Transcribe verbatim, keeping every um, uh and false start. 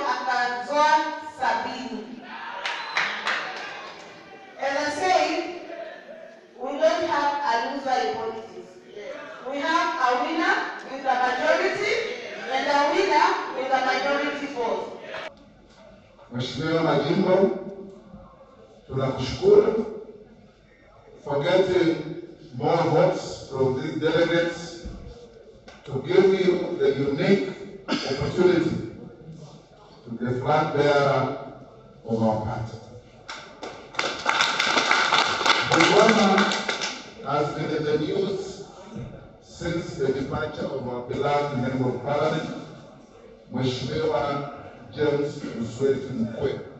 akazoa sabini. As I say, we don't have a loser in politics. We have a winner with a majority and a winner with a majority vote. Mheshimiwa Majimbo, tunakushukuru for getting more votes from these delegates to give you the unique opportunity to be the flag bearer of our party. Bwana has been in the news since the departure of our beloved Member of Parliament, Mheshimiwa James Msweti Mkwe.